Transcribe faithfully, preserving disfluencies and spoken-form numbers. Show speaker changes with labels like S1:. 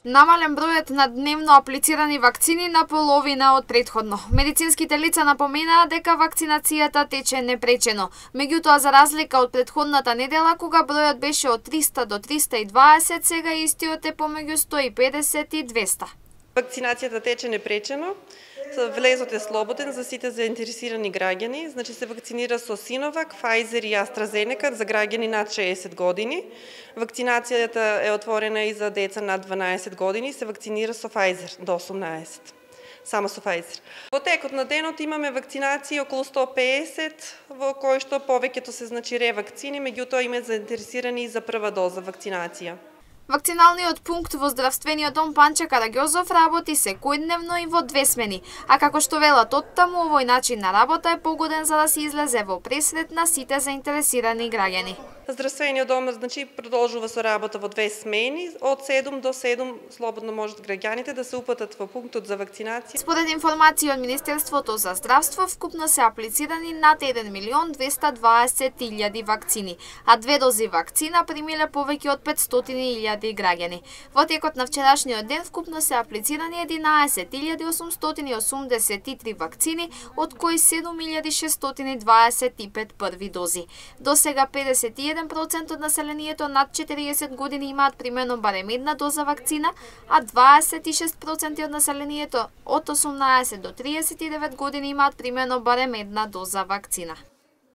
S1: Намален бројот на дневно аплицирани вакцини на половина од претходно. Медицинските лица напоменаа дека вакцинацијата тече непречено. Меѓутоа, за разлика од претходната недела, кога бројот беше од триста до триста и дваесет, сега истиот е помеѓу сто и педесет и двеста.
S2: Вакцинацијата тече непречено. Влезот е слободен за сите заинтересирани граѓани. Значи се вакцинира со Синовак, Pfizer и AstraZeneca за граѓани над шеесет години. Вакцинацијата е отворена и за деца над дванаесет години, се вакцинира со Pfizer до осумнаесет. Само со Pfizer. Во текот на денот имаме вакцинации околу сто и педесет, во кои што повеќето се значи ревакцини, меѓутоа има заинтересирани и за прва доза вакцинација.
S1: Вакциналниот пункт во здравствениот дом Панче Караѓозов работи секојдневно и во две смени, а како што велат оттаму, овој начин на работа е погоден за да се излезе во пресрет на сите заинтересирани граѓани.
S2: Здравствениот дом значи продолжува со работа во две смени, од седум до седум слободно можат граѓаните да се упатат во пунктот за вакцинација.
S1: Според информации од Министерството за здравство, вкупно се аплицирани над еден милион двеста дваесет илјади вакцини, а две дози вакцина примиле повеќе од петстотини илјади граѓани. Во текот на вчерашниот ден вкупно се аплицирани единаесет илјади осумстотини осумдесет и три вакцини, од кои седум илјади шестстотини дваесет и пет први дози. До сега педесет и еден процент од населението над четириесет години имаат примено барем една доза вакцина, а дваесет и шест проценти од населението од осумнаесет до триесет и девет години имаат примено барем една доза вакцина.